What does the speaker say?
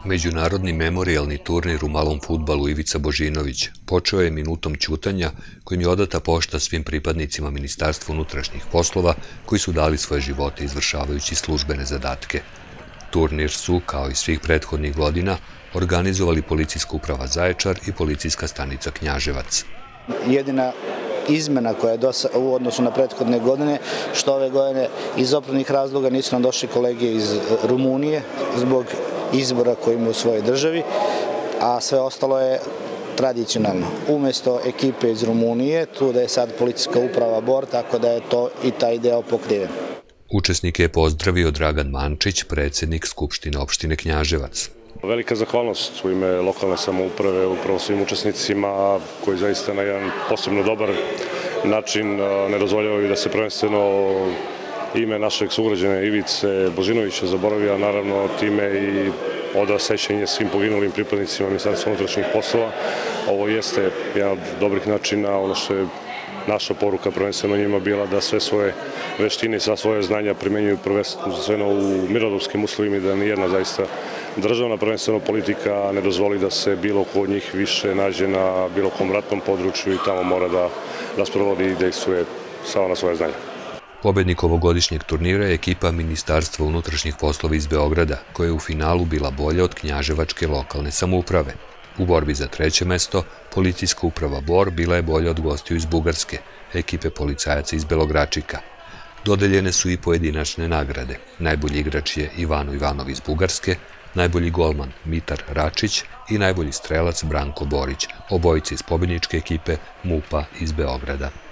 Međunarodni memorijalni turnir u malom fudbalu Ivica Božinović počeo je minutom ćutanja kojim je odata pošta svim pripadnicima Ministarstva unutrašnjih poslova koji su dali svoje živote izvršavajući službene zadatke. Turnir su, kao i svih prethodnih godina, organizovali Policijska uprava Zaječar i Policijska stanica Knjaževac. Jedina izmena koja je u odnosu na prethodne godine, što ove godine iz opravdanih razloga nisu nam došli kolege iz Rumunije zbog izbora koji imaju u svojoj državi, a sve ostalo je tradicionalno. Umesto ekipe iz Rumunije, tu da je sad Policijska uprava Bor, tako da je to i taj deo pokriven. Učesnike je pozdravio Dragan Mančić, predsjednik Skupštine opštine Knjaževac. Velika zahvalnost u ime lokalne samouprave upravo svim učesnicima koji zaista na jedan posebno dobar način ne dozvoljavaju da se prvenstveno ime našeg sugrađana Ivice Božinovića zaboravi, a naravno time i oda sećanje svim poginulim pripadnicima Ministarstva unutrašnjih poslova. Ovo jeste jedan od dobrih načina, ono što je naša poruka prvenstveno njima bila da sve svoje veštine i sva svoje znanja primenjuju prvenstveno u mirnodopskim uslovima i da nijedna zaista državna prvenstveno politika ne dozvoli da se bilo ko od njih više nađe na bilo kom ratnom području i tamo mora da sprovodi i dejstvuje samo na svoje znanje. Pobednik ovogodišnjeg turnira je ekipa Ministarstva unutrašnjih poslova iz Beograda, koja je u finalu bila bolja od knjaževačke lokalne samouprave. U borbi za treće mesto, Policijska uprava Bor bila je bolja od gostiju iz Bugarske, ekipe policajaca iz Belogračika. Dodeljene su i pojedinačne nagrade. Najbolji igrač je Ivano Ivanov iz Bugarske, najbolji golman Mitar Račić i najbolji strelac Branko Borić, obojice iz pobedničke ekipe MUP-a iz Beograda.